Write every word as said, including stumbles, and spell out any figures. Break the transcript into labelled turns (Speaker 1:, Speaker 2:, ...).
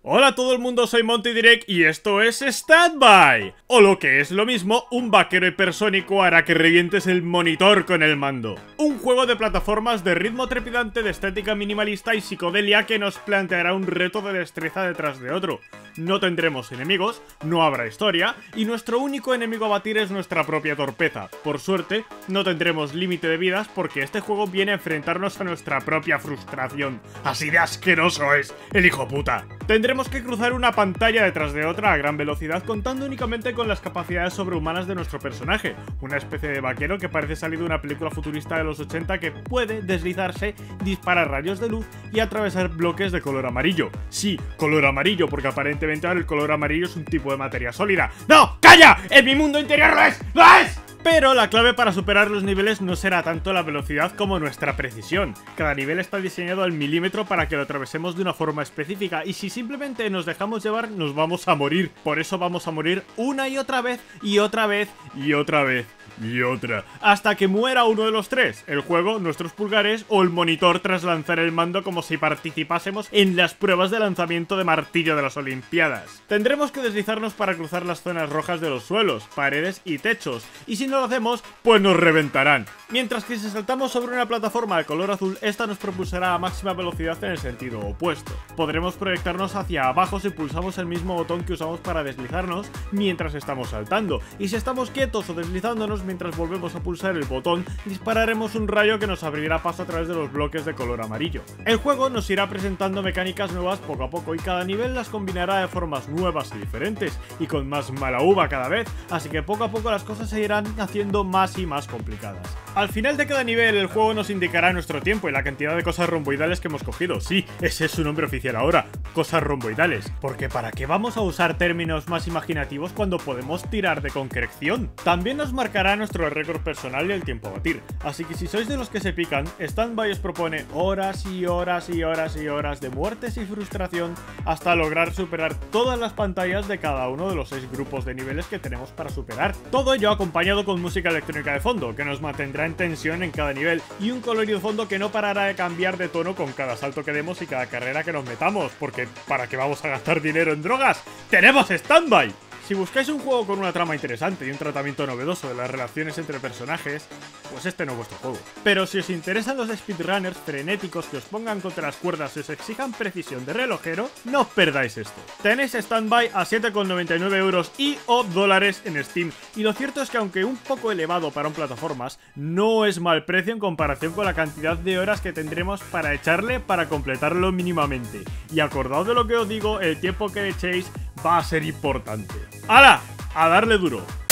Speaker 1: Hola a todo el mundo, soy Monty Direct y esto es Standby. O lo que es lo mismo, un vaquero hipersónico hará que revientes el monitor con el mando. Un juego de plataformas de ritmo trepidante, de estética minimalista y psicodelia que nos planteará un reto de destreza detrás de otro. No tendremos enemigos, no habrá historia y nuestro único enemigo a batir es nuestra propia torpeza. Por suerte, no tendremos límite de vidas porque este juego viene a enfrentarnos a nuestra propia frustración. Así de asqueroso es el hijo puta. Tendremos Tenemos que cruzar una pantalla detrás de otra a gran velocidad, contando únicamente con las capacidades sobrehumanas de nuestro personaje, una especie de vaquero que parece salir de una película futurista de los ochenta que puede deslizarse, disparar rayos de luz y atravesar bloques de color amarillo. Sí, color amarillo, porque aparentemente ahora el color amarillo es un tipo de materia sólida. ¡No! ¡Calla! ¡En mi mundo interior lo es! ¡Lo es! Pero la clave para superar los niveles no será tanto la velocidad como nuestra precisión. Cada nivel está diseñado al milímetro para que lo atravesemos de una forma específica y si simplemente nos dejamos llevar nos vamos a morir. Por eso vamos a morir una y otra vez y otra vez y otra vez. Y otra, hasta que muera uno de los tres, el juego, nuestros pulgares o el monitor tras lanzar el mando como si participásemos en las pruebas de lanzamiento de martillo de las Olimpiadas. Tendremos que deslizarnos para cruzar las zonas rojas de los suelos, paredes y techos, y si no lo hacemos, pues nos reventarán. Mientras que si saltamos sobre una plataforma de color azul, esta nos propulsará a máxima velocidad en el sentido opuesto. Podremos proyectarnos hacia abajo si pulsamos el mismo botón que usamos para deslizarnos mientras estamos saltando, y si estamos quietos o deslizándonos mientras volvemos a pulsar el botón, dispararemos un rayo que nos abrirá paso a través de los bloques de color amarillo. El juego nos irá presentando mecánicas nuevas poco a poco y cada nivel las combinará de formas nuevas y diferentes y con más mala uva cada vez, así que poco a poco las cosas se irán haciendo más y más complicadas. Al final de cada nivel el juego nos indicará nuestro tiempo y la cantidad de cosas romboidales que hemos cogido. Sí, ese es su nombre oficial ahora, cosas romboidales, porque ¿para qué vamos a usar términos más imaginativos cuando podemos tirar de concreción? También nos marcará nuestro récord personal y el tiempo a batir, así que si sois de los que se pican, Standby os propone horas y horas y horas y horas de muertes y frustración hasta lograr superar todas las pantallas de cada uno de los seis grupos de niveles que tenemos para superar. Todo ello acompañado con música electrónica de fondo, que nos mantendrá en tensión en cada nivel, y un colorido fondo que no parará de cambiar de tono con cada salto que demos y cada carrera que nos metamos, porque ¿para qué vamos a gastar dinero en drogas? ¡Tenemos Standby! Si buscáis un juego con una trama interesante y un tratamiento novedoso de las relaciones entre personajes, pues este no es vuestro juego. Pero si os interesan los speedrunners frenéticos que os pongan contra las cuerdas y os exijan precisión de relojero, no os perdáis esto. Tenéis Standby a siete con noventa y nueve euros y o dólares en Steam, y lo cierto es que aunque un poco elevado para un plataformas, no es mal precio en comparación con la cantidad de horas que tendremos para echarle para completarlo mínimamente. Y acordaos de lo que os digo, el tiempo que echéis va a ser importante. ¡Hala! ¡A darle duro!